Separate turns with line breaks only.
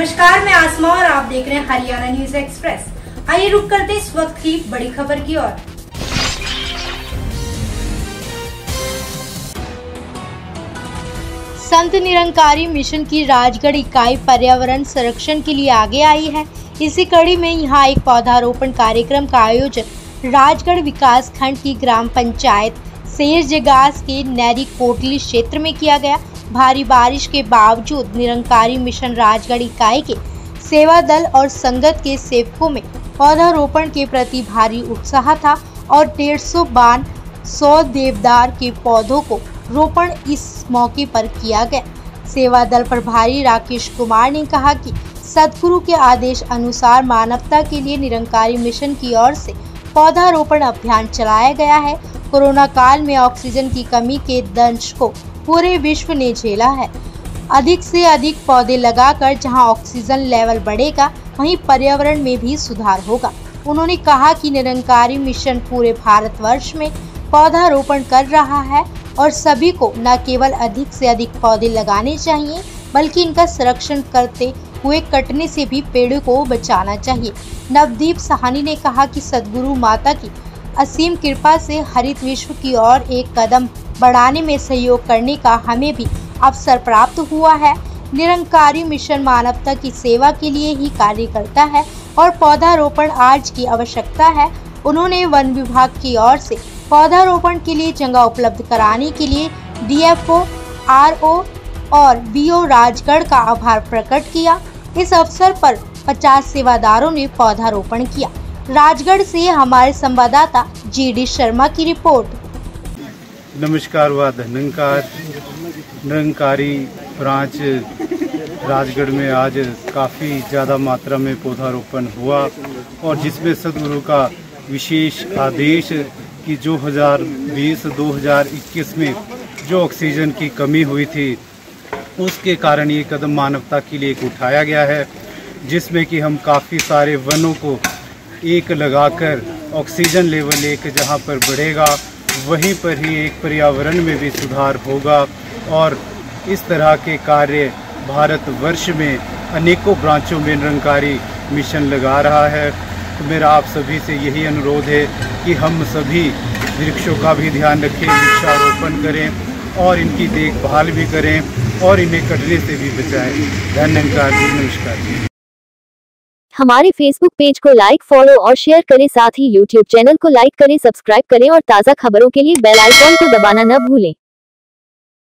नमस्कार, मैं आसमा और आप देख रहे हैं हरियाणा न्यूज एक्सप्रेस। आइए रुक करते इस वक्त की बड़ी खबर की ओर। संत निरंकारी मिशन की राजगढ़ इकाई पर्यावरण संरक्षण के लिए आगे आई है। इसी कड़ी में यहां एक पौधारोपण कार्यक्रम का आयोजन राजगढ़ विकास खंड की ग्राम पंचायत शेरजगास के नैरी कोटली क्षेत्र में किया गया। भारी बारिश के बावजूद निरंकारी मिशन राजगढ़ इकाई के सेवा दल और संगत के सेवकों में पौधारोपण के प्रति भारी उत्साह था और 150 बान 100 देवदार के पौधों को रोपण इस मौके पर किया गया। सेवा दल प्रभारी राकेश कुमार ने कहा कि सदगुरु के आदेश अनुसार मानवता के लिए निरंकारी मिशन की ओर से पौधारोपण अभियान चलाया गया है। कोरोना काल में ऑक्सीजन की कमी के दंश को पूरे विश्व ने झेला है। अधिक से अधिक पौधे लगाकर जहां ऑक्सीजन लेवल बढ़ेगा, वहीं पर्यावरण में भी सुधार होगा। उन्होंने कहा कि निरंकारी मिशन पूरे भारतवर्ष में पौधारोपण कर रहा है और सभी को न केवल अधिक से अधिक पौधे लगाने चाहिए, बल्कि इनका संरक्षण करते हुए कटने से भी पेड़ों को बचाना चाहिए। नवदीप साहनी ने कहा कि सदगुरु माता की असीम कृपा से हरित विश्व की ओर एक कदम बढ़ाने में सहयोग करने का हमें भी अवसर प्राप्त हुआ है। निरंकारी मिशन मानवता की सेवा के लिए ही कार्य करता है और पौधारोपण आज की आवश्यकता है। उन्होंने वन विभाग की ओर से पौधारोपण के लिए जगह उपलब्ध कराने के लिए DFO, RO और BO राजगढ़ का आभार प्रकट किया। इस अवसर पर 50 सेवादारों ने पौधारोपण किया। राजगढ़ से हमारे संवाददाता GD शर्मा की रिपोर्ट।
नमस्कार व धन्यकार। निरंकारी ब्रांच राजगढ़ में आज काफ़ी ज़्यादा मात्रा में पौधारोपण हुआ और जिसमें सदगुरु का विशेष आदेश कि जो 2020-2021 में जो ऑक्सीजन की कमी हुई थी, उसके कारण ये कदम मानवता के लिए एक उठाया गया है, जिसमें कि हम काफ़ी सारे वनों को एक लगाकर ऑक्सीजन लेवल एक जहाँ पर बढ़ेगा, वहीं पर ही एक पर्यावरण में भी सुधार होगा। और इस तरह के कार्य भारतवर्ष में अनेकों ब्रांचों में निरंकारी मिशन लगा रहा है। तो मेरा आप सभी से यही अनुरोध है कि हम सभी वृक्षों का भी ध्यान रखें, वृक्षारोपण करें और इनकी देखभाल भी करें और इन्हें कटने से भी बचाएं। धन्यवाद जी, नमस्कार।
हमारे फेसबुक पेज को लाइक, फॉलो और शेयर करें। साथ ही यूट्यूब चैनल को लाइक करें, सब्सक्राइब करें और ताज़ा खबरों के लिए बेल आइकॉन को दबाना न भूलें।